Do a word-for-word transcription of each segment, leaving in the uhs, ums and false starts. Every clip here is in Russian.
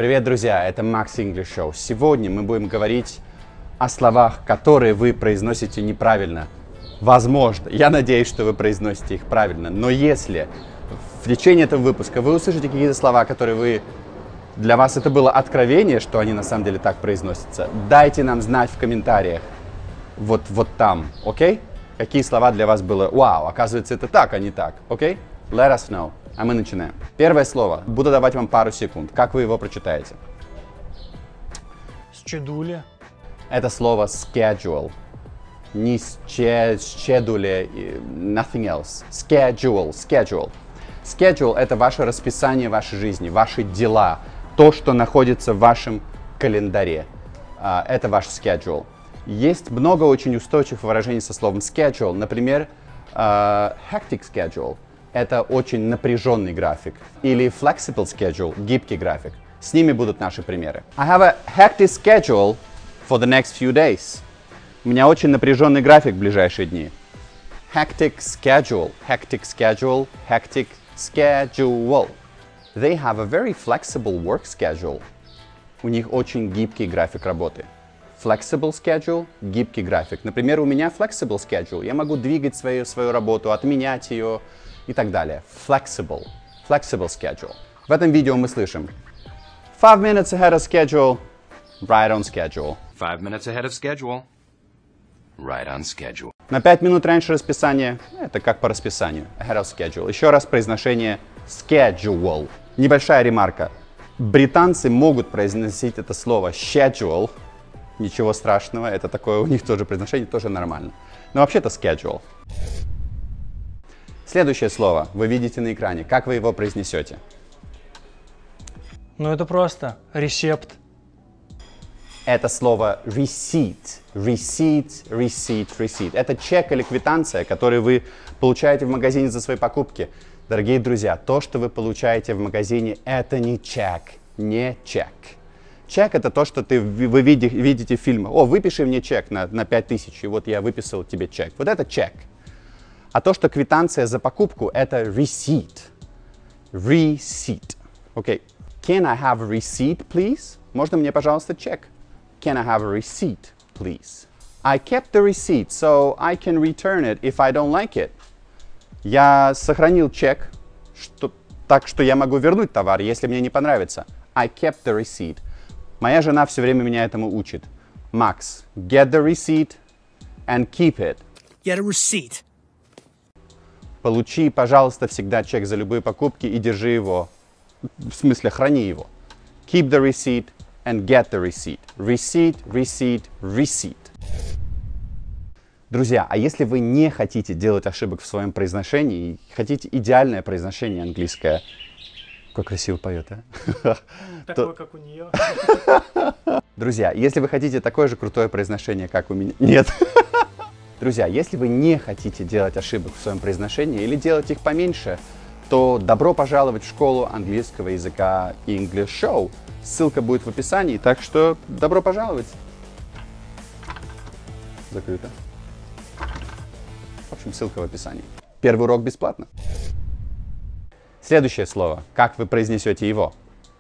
Привет, друзья! Это Max English Show. Сегодня мы будем говорить о словах, которые вы произносите неправильно. Возможно, я надеюсь, что вы произносите их правильно, но если в течение этого выпуска вы услышите какие-то слова, которые вы... Для вас это было откровение, что они на самом деле так произносятся, дайте нам знать в комментариях. Вот, вот там, окей? Okay? Какие слова для вас было? Вау, оказывается, это так, а не так, окей? Okay? Let us know. А мы начинаем. Первое слово. Буду давать вам пару секунд. Как вы его прочитаете? Schedule. Это слово schedule. Не schedule, nothing else. Schedule, schedule. Schedule — это ваше расписание вашей жизни, ваши дела, то, что находится в вашем календаре. Это ваш schedule. Есть много очень устойчивых выражений со словом schedule. Например, hectic schedule. Это очень напряженный график. Или flexible schedule, гибкий график. С ними будут наши примеры. I have a hectic schedule for the next few days. У меня очень напряженный график в ближайшие дни. Hectic schedule, hectic schedule, hectic schedule. They have a very flexible work schedule. У них очень гибкий график работы. Flexible schedule, гибкий график. Например, у меня flexible schedule. Я могу двигать свою, свою работу, отменять ее и так далее. Flexible, flexible schedule. В этом видео мы слышим five minutes ahead of schedule, right on schedule. Five minutes ahead of schedule, right on schedule. На пять минут раньше расписания, это как по расписанию, ahead of schedule. Еще раз произношение schedule. Небольшая ремарка. Британцы могут произносить это слово schedule. Ничего страшного, это такое, у них тоже произношение, тоже нормально. Но вообще-то schedule. Следующее слово вы видите на экране. Как вы его произнесете? Ну это просто рецепт. Это слово receipt. Receipt, receipt, receipt. Это чек или квитанция, который вы получаете в магазине за свои покупки. Дорогие друзья, то, что вы получаете в магазине, это не чек, не чек. Чек — это то, что ты, вы видите, видите в фильмах. О, выпиши мне чек на, на пять тысяч, и вот я выписал тебе чек. Вот это чек. А то, что квитанция за покупку, это receipt. Receipt. Окей. Okay. Can I have a receipt, please? Можно мне, пожалуйста, чек? Can I have a receipt, please? I kept the receipt, so I can return it if I don't like it. Я сохранил чек, что, так что я могу вернуть товар, если мне не понравится. I kept the receipt. Моя жена все время меня этому учит. Max, get the receipt and keep it. Get a receipt. Получи, пожалуйста, всегда чек за любые покупки и держи его. В смысле, храни его. Keep the receipt and get the receipt. Receipt, receipt, receipt. Друзья, а если вы не хотите делать ошибок в своем произношении, хотите идеальное произношение английское, как красиво поет, а? Такое, как у нее. Друзья, если вы хотите такое же крутое произношение, как у меня... Нет. Друзья, если вы не хотите делать ошибок в своем произношении или делать их поменьше, то добро пожаловать в школу английского языка English Show. Ссылка будет в описании, так что добро пожаловать. Закрыто. В общем, ссылка в описании. Первый урок бесплатно. Следующее слово. Как вы произнесете его?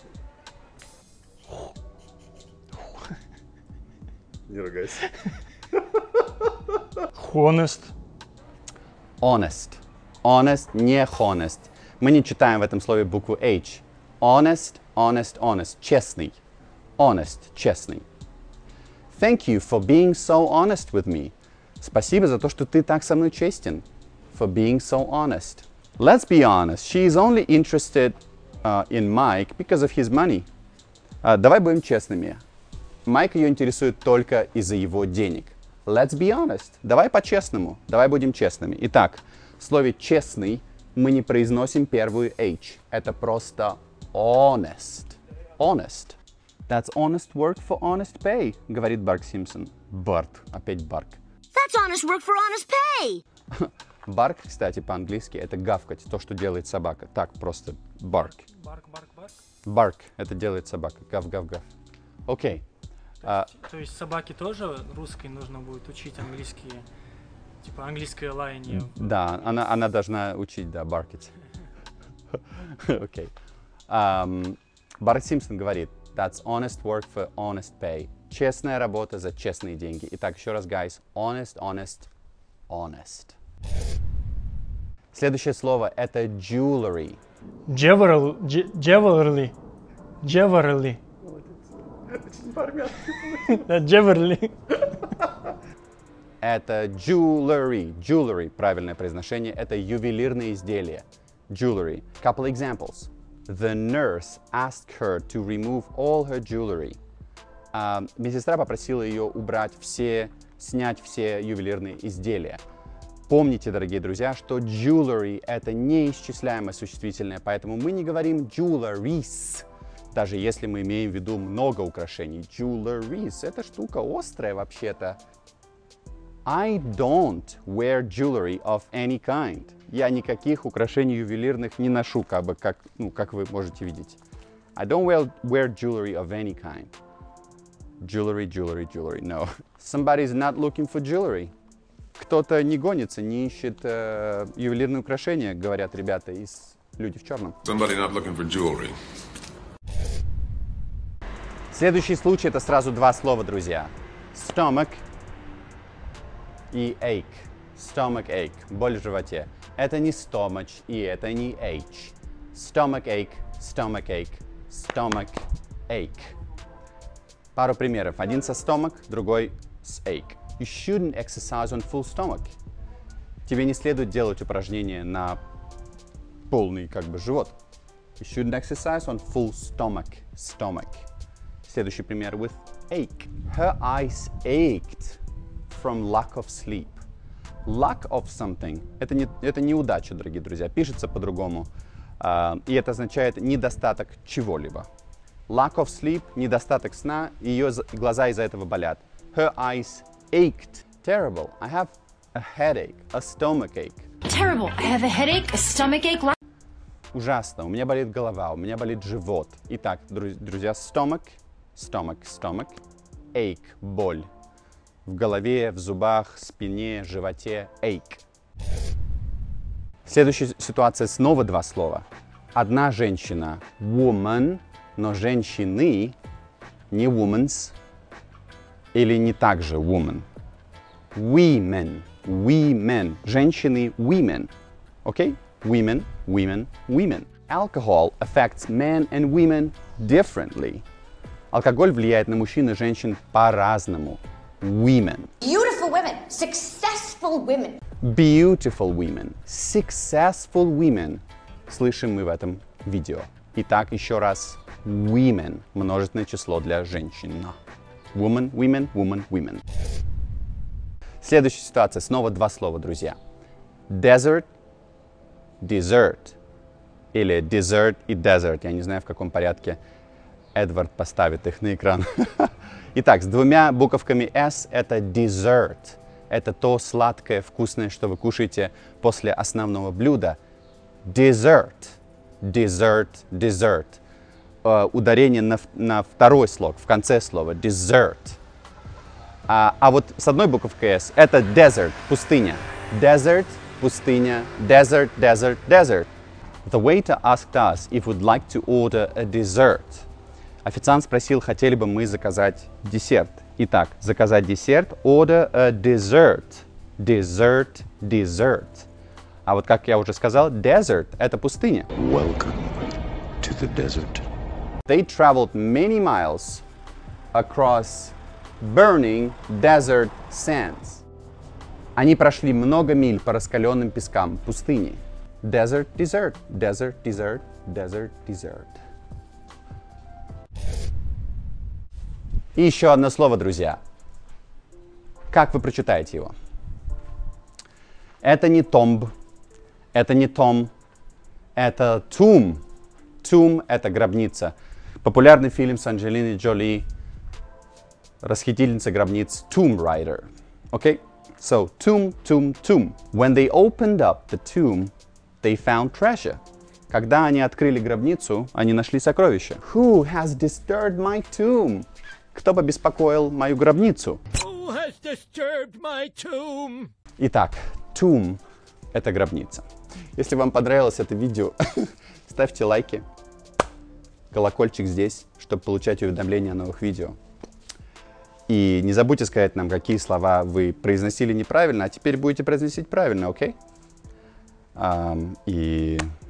Не ругайся. Honest. Honest. Honest, не honest. Мы не читаем в этом слове букву H. Honest, honest, honest. Честный. Honest, честный. Thank you for being so honest with me. Спасибо за то, что ты так со мной честен. For being so honest. Let's be honest. She is only interested uh, in Mike because of his money. Uh, давай будем честными. Майк ее интересует только из-за его денег. Let's be honest. Давай по-честному. Давай будем честными. Итак, в слове «честный» мы не произносим первую H. Это просто honest. Honest. That's honest work for honest pay, говорит Барк Симпсон. Барт. Опять Барк. That's honest work for honest pay. Барк, кстати, по-английски это гавкать, то, что делает собака. Так, просто барк. Барк, барк, барк. Барк. Это делает собака. Гав-гав-гав. Окей. То, то есть собаке тоже русской нужно будет учить английские, типа английское лаяние? Да, она, она должна учить, да, баркать. Окей. Барт Симпсон говорит, That's honest work for honest pay. Честная работа за честные деньги. Итак, еще раз, guys. Honest, honest, honest. Следующее слово это jewelry. Jewelry. Jewelry. Jewelry. Jewelry. Это jewelry. Jewelry, правильное произношение, это ювелирные изделия. Jewelry. Couple examples. The nurse asked her to remove all her jewelry. Uh, медсестра попросила ее убрать все, снять все ювелирные изделия. Помните, дорогие друзья, что jewelry это неисчисляемое существительное, поэтому мы не говорим jewelries, даже если мы имеем в виду много украшений. Jewelries — это штука острая вообще-то. I don't wear jewelry of any kind. Я никаких украшений ювелирных не ношу, как бы, как, ну, как вы можете видеть. I don't wear, wear jewelry of any kind. Jewelry, jewelry, jewelry. No. Somebody's not looking for jewelry. Кто-то не гонится, не ищет э, ювелирные украшения, говорят ребята из «Люди в черном». Somebody not looking for jewelry. Следующий случай — это сразу два слова, друзья. Stomach и ache. Stomach ache. Боль в животе. Это не stomach и это не h. Stomach ache, stomach ache, stomach ache. Пару примеров. Один со stomach, другой с ache. You shouldn't exercise on full stomach. Тебе не следует делать упражнения на полный как бы живот. You shouldn't exercise on full stomach. Stomach. Следующий пример with ache. Her eyes ached from lack of sleep. Lack of something — это, не, это неудача, дорогие друзья. Пишется по-другому. Uh, и это означает недостаток чего-либо. Lack of sleep — недостаток сна, ее глаза из-за этого болят. Her eyes ached. Terrible. I have a headache, a stomach ache. Terrible. I have a headache, a stomach ache. Ужасно. У меня болит голова, у меня болит живот. Итак, друзья, stomach, stomach, stomach, ache, боль. В голове, в зубах, спине, животе, ache. Следующая ситуация, снова два слова. Одна женщина, woman, но женщины, не womans, или не так же woman. Women, women, женщины, women. Окей? Okay? Women, women, women. Alcohol affects men and women differently. Алкоголь влияет на мужчин и женщин по-разному. Women. Beautiful women, successful women. Beautiful women, successful women. Слышим мы в этом видео. Итак, еще раз. Women. Множественное число для женщин. Woman, women, woman, women. Следующая ситуация. Снова два слова, друзья. Desert, dessert. Или dessert и desert. Я не знаю, в каком порядке Эдвард поставит их на экран. Итак, с двумя буковками S это dessert. Это то сладкое, вкусное, что вы кушаете после основного блюда. Dessert. Dessert, dessert. Uh, ударение на, на второй слог, в конце слова. Dessert. А, а вот с одной буковкой S это desert, пустыня. Desert, пустыня. Desert, desert, desert. The waiter asked us if we'd like to order a dessert. Официант спросил, хотели бы мы заказать десерт. Итак, заказать десерт, order a dessert. Dessert, dessert. А вот как я уже сказал, desert — это пустыня. Welcome to the desert. They traveled many miles across burning desert sands. Они прошли много миль по раскаленным пескам пустыни. Desert, desert, desert, desert, desert, desert. И еще одно слово, друзья. Как вы прочитаете его? Это не tomb, это не том, это tomb. Tomb — это гробница. Популярный фильм с Анджелиной Джоли, расхитительница гробниц, Tomb Raider. Okay? So, tomb, tomb, tomb. When they opened up the tomb, they found treasure. Когда они открыли гробницу, они нашли сокровища. Who has disturbed my tomb? Кто побеспокоил мою гробницу? Who has disturbed my tomb? Итак, tomb — это гробница. Если вам понравилось это видео, ставьте лайки, колокольчик здесь, чтобы получать уведомления о новых видео. И не забудьте сказать нам, какие слова вы произносили неправильно, а теперь будете произносить правильно, окей? Okay? Um, и